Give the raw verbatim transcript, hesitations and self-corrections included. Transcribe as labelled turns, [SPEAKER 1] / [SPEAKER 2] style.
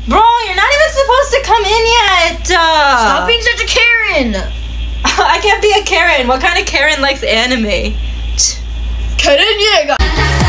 [SPEAKER 1] Bro, you're not even supposed to come in yet. Uh,
[SPEAKER 2] Stop being such a Karen.
[SPEAKER 1] I can't be a Karen. What kind of Karen likes anime?
[SPEAKER 2] Karen, yeah.